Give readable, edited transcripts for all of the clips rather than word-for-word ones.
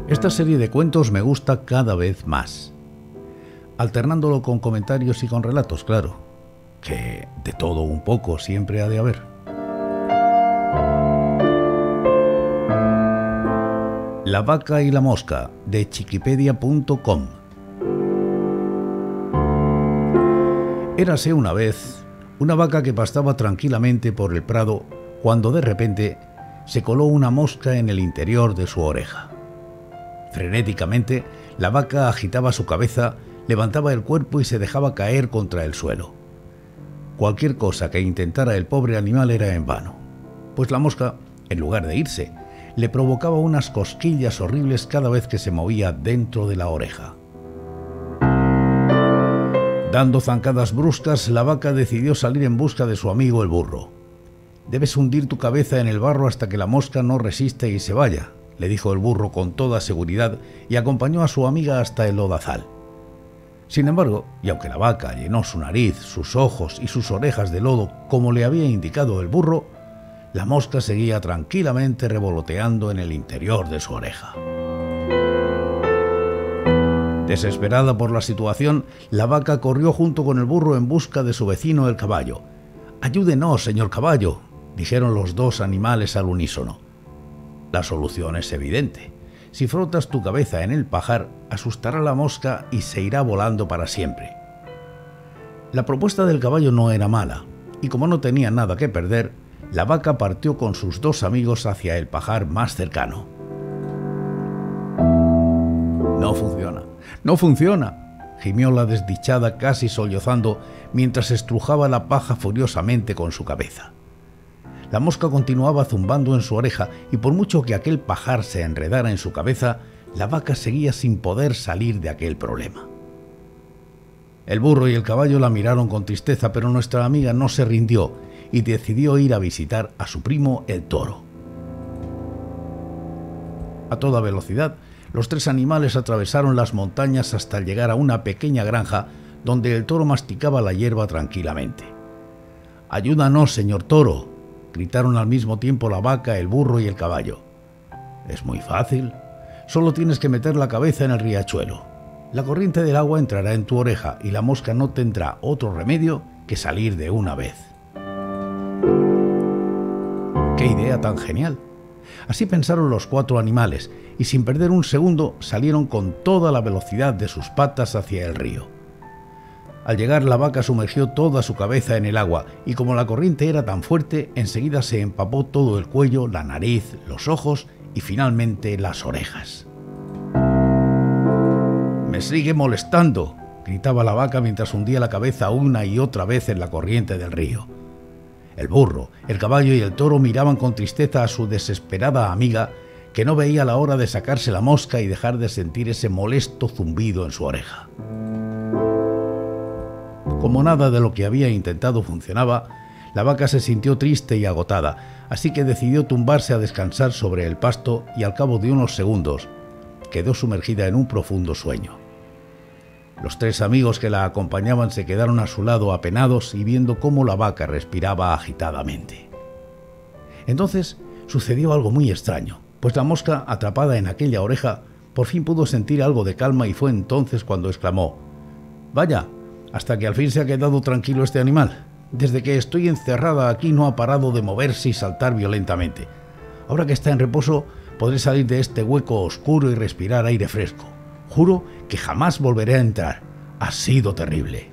Esta serie de cuentos me gusta cada vez más, alternándolo con comentarios y con relatos, claro, que de todo un poco siempre ha de haber. La vaca y la mosca, de Chiquipedia.com. Érase una vez una vaca que pastaba tranquilamente por el prado cuando de repente se coló una mosca en el interior de su oreja. Frenéticamente, la vaca agitaba su cabeza, levantaba el cuerpo y se dejaba caer contra el suelo. Cualquier cosa que intentara el pobre animal era en vano, pues la mosca, en lugar de irse, le provocaba unas cosquillas horribles cada vez que se movía dentro de la oreja. Dando zancadas bruscas, la vaca decidió salir en busca de su amigo el burro. «Debes hundir tu cabeza en el barro hasta que la mosca no resista y se vaya», le dijo el burro con toda seguridad y acompañó a su amiga hasta el lodazal. Sin embargo, y aunque la vaca llenó su nariz, sus ojos y sus orejas de lodo como le había indicado el burro, la mosca seguía tranquilamente revoloteando en el interior de su oreja. Desesperada por la situación, la vaca corrió junto con el burro en busca de su vecino el caballo. «Ayúdenos, señor caballo», dijeron los dos animales al unísono. La solución es evidente. Si frotas tu cabeza en el pajar, asustará a la mosca y se irá volando para siempre. La propuesta del caballo no era mala, y como no tenía nada que perder, la vaca partió con sus dos amigos hacia el pajar más cercano. «No funciona, no funciona», gimió la desdichada casi sollozando mientras estrujaba la paja furiosamente con su cabeza. La mosca continuaba zumbando en su oreja y por mucho que aquel pajar se enredara en su cabeza, la vaca seguía sin poder salir de aquel problema. El burro y el caballo la miraron con tristeza, pero nuestra amiga no se rindió y decidió ir a visitar a su primo el toro. A toda velocidad, los tres animales atravesaron las montañas hasta llegar a una pequeña granja donde el toro masticaba la hierba tranquilamente. «Ayúdanos, señor toro», gritaron al mismo tiempo la vaca, el burro y el caballo. «Es muy fácil. Solo tienes que meter la cabeza en el riachuelo. La corriente del agua entrará en tu oreja y la mosca no tendrá otro remedio que salir de una vez». ¡Qué idea tan genial! Así pensaron los cuatro animales y sin perder un segundo salieron con toda la velocidad de sus patas hacia el río. Al llegar, la vaca sumergió toda su cabeza en el agua y como la corriente era tan fuerte, enseguida se empapó todo el cuello, la nariz, los ojos y finalmente las orejas. «Me sigue molestando», gritaba la vaca mientras hundía la cabeza una y otra vez en la corriente del río. El burro, el caballo y el toro miraban con tristeza a su desesperada amiga, que no veía la hora de sacarse la mosca y dejar de sentir ese molesto zumbido en su oreja. Como nada de lo que había intentado funcionaba, la vaca se sintió triste y agotada, así que decidió tumbarse a descansar sobre el pasto y al cabo de unos segundos quedó sumergida en un profundo sueño. Los tres amigos que la acompañaban se quedaron a su lado apenados y viendo cómo la vaca respiraba agitadamente. Entonces sucedió algo muy extraño, pues la mosca, atrapada en aquella oreja, por fin pudo sentir algo de calma y fue entonces cuando exclamó: «Vaya, hasta que al fin se ha quedado tranquilo este animal. Desde que estoy encerrada aquí no ha parado de moverse y saltar violentamente. Ahora que está en reposo, podré salir de este hueco oscuro y respirar aire fresco. Juro que jamás volveré a entrar. Ha sido terrible».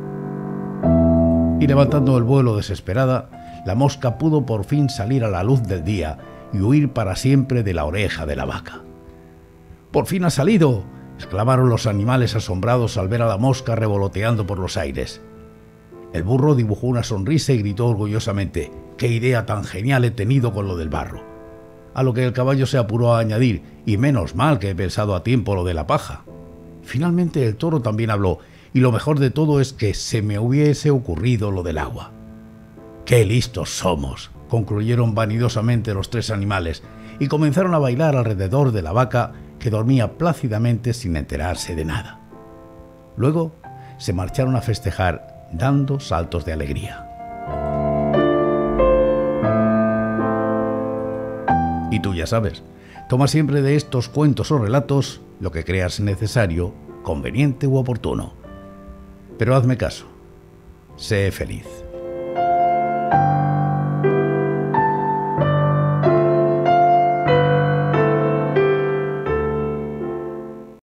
Y levantando el vuelo desesperada, la mosca pudo por fin salir a la luz del día y huir para siempre de la oreja de la vaca. «¡Por fin ha salido!», exclamaron los animales asombrados al ver a la mosca revoloteando por los aires. El burro dibujó una sonrisa y gritó orgullosamente: «¡Qué idea tan genial he tenido con lo del barro!». A lo que el caballo se apuró a añadir: «Y menos mal que he pensado a tiempo lo de la paja». Finalmente el toro también habló, y lo mejor de todo es que se me hubiese ocurrido lo del agua. «¡Qué listos somos!», concluyeron vanidosamente los tres animales, y comenzaron a bailar alrededor de la vaca, que dormía plácidamente sin enterarse de nada. Luego se marcharon a festejar, dando saltos de alegría. Y tú ya sabes, Toma siempre de estos cuentos o relatos lo que creas necesario, conveniente u oportuno. Pero hazme caso. Sé feliz.